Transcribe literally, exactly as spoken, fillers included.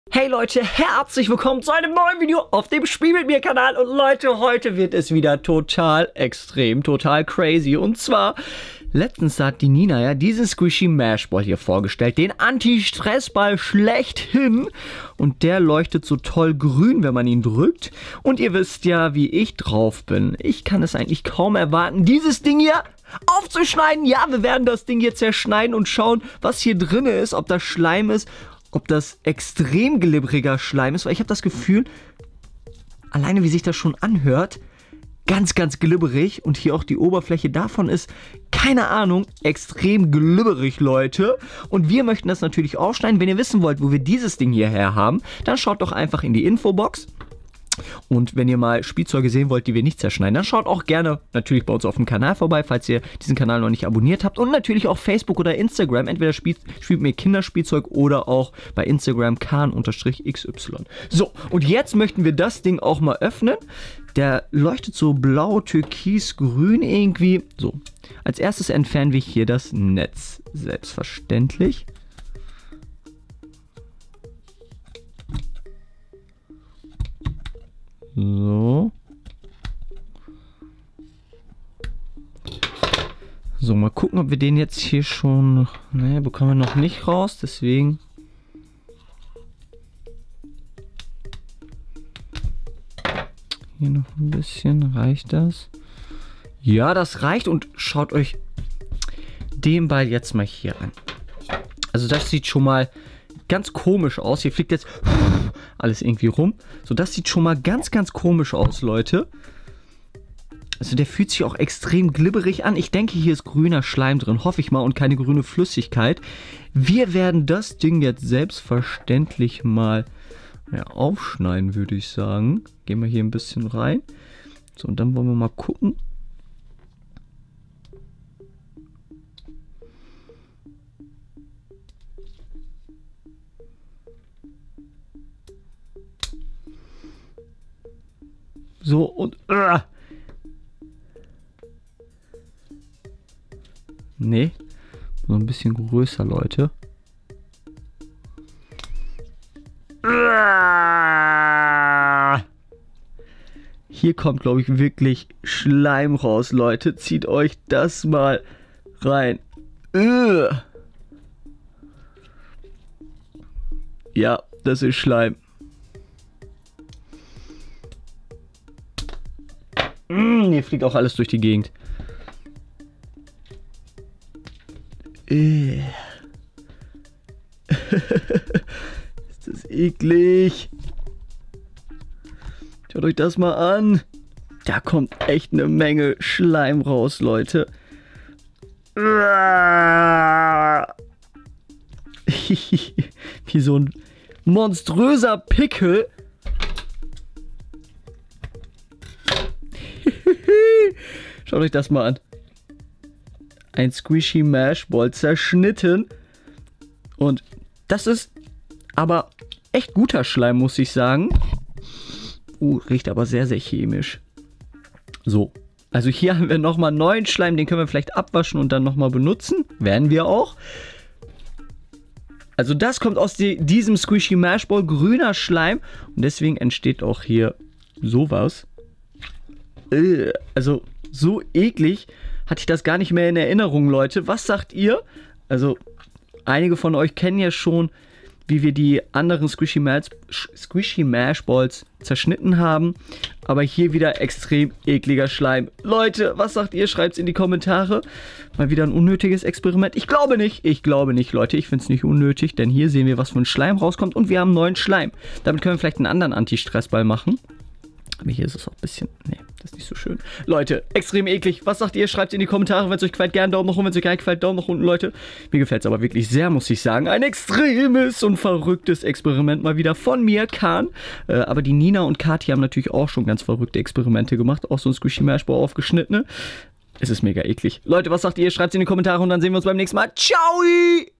Hey Leute, herzlich willkommen zu einem neuen Video auf dem Spiel mit mir Kanal. Und Leute, heute wird es wieder total extrem, total crazy. Und zwar, letztens hat die Nina ja diesen Squishy Mash Ball hier vorgestellt. Den Anti-Stress-Ball schlechthin. Und der leuchtet so toll grün, wenn man ihn drückt. Und ihr wisst ja, wie ich drauf bin. Ich kann es eigentlich kaum erwarten, dieses Ding hier aufzuschneiden. Ja, wir werden das Ding hier zerschneiden und schauen, was hier drin ist, ob das Schleim ist. Ob das extrem glibberiger Schleim ist, weil ich habe das Gefühl, alleine wie sich das schon anhört, ganz, ganz glibberig. Und hier auch die Oberfläche davon ist, keine Ahnung, extrem glibberig, Leute. Und wir möchten das natürlich aufschneiden. Wenn ihr wissen wollt, wo wir dieses Ding hierher haben, dann schaut doch einfach in die Infobox. Und wenn ihr mal Spielzeuge sehen wollt, die wir nicht zerschneiden, dann schaut auch gerne natürlich bei uns auf dem Kanal vorbei, falls ihr diesen Kanal noch nicht abonniert habt. Und natürlich auch Facebook oder Instagram. Entweder spielt, spielt mir Kinderspielzeug oder auch bei Instagram Kahn-X Y. So, und jetzt möchten wir das Ding auch mal öffnen. Der leuchtet so blau, türkis, grün irgendwie. So, als erstes entfernen wir hier das Netz. Selbstverständlich. So. So, mal gucken, ob wir den jetzt hier schon... Ne, bekommen wir noch nicht raus, deswegen... Hier noch ein bisschen, reicht das? Ja, das reicht und schaut euch den Ball jetzt mal hier an. Also das sieht schon mal ganz komisch aus. Hier fliegt jetzt alles irgendwie rum. So, das sieht schon mal ganz, ganz komisch aus, Leute. Also der fühlt sich auch extrem glibberig an. Ich denke, hier ist grüner Schleim drin, hoffe ich mal, und keine grüne Flüssigkeit. Wir werden das Ding jetzt selbstverständlich mal ja, aufschneiden, würde ich sagen. Gehen wir hier ein bisschen rein. So, und dann wollen wir mal gucken. So, und... Uh. Nee. So ein bisschen größer, Leute. Uh. Hier kommt, glaube ich, wirklich Schleim raus, Leute. Zieht euch das mal rein. Uh. Ja, das ist Schleim. Hier fliegt auch alles durch die Gegend. Äh. Ist das eklig. Schaut euch das mal an. Da kommt echt eine Menge Schleim raus, Leute. Wie so ein monströser Pickel. Schaut euch das mal an. Ein Squishy Mash Ball zerschnitten. Und das ist aber echt guter Schleim, muss ich sagen. Uh, riecht aber sehr, sehr chemisch. So. Also hier haben wir nochmal neuen Schleim. Den können wir vielleicht abwaschen und dann nochmal benutzen. Werden wir auch. Also das kommt aus die, diesem Squishy Mash Ball. Grüner Schleim. Und deswegen entsteht auch hier sowas. Also so eklig hatte ich das gar nicht mehr in Erinnerung, Leute. Was sagt ihr? Also einige von euch kennen ja schon, wie wir die anderen Squishy Mash, Squishy Mash Balls zerschnitten haben. Aber hier wieder extrem ekliger Schleim. Leute, was sagt ihr? Schreibt es in die Kommentare. Mal wieder ein unnötiges Experiment. Ich glaube nicht. Ich glaube nicht, Leute. Ich finde es nicht unnötig, denn hier sehen wir, was für ein Schleim rauskommt. Und wir haben neuen Schleim. Damit können wir vielleicht einen anderen Anti-Stress-Ball machen. Aber hier ist es auch ein bisschen... Nee, das ist nicht so schön. Leute, extrem eklig. Was sagt ihr? Schreibt es in die Kommentare. Wenn es euch gefällt, gerne Daumen nach oben. Wenn es euch gar nicht gefällt, Daumen nach unten, Leute. Mir gefällt es aber wirklich sehr, muss ich sagen. Ein extremes und verrücktes Experiment mal wieder von mir, Kahn. Äh, aber die Nina und Kathi haben natürlich auch schon ganz verrückte Experimente gemacht. Auch so ein Squishy Mash Ball aufgeschnittene. Es ist mega eklig. Leute, was sagt ihr? Schreibt es in die Kommentare und dann sehen wir uns beim nächsten Mal. Ciao!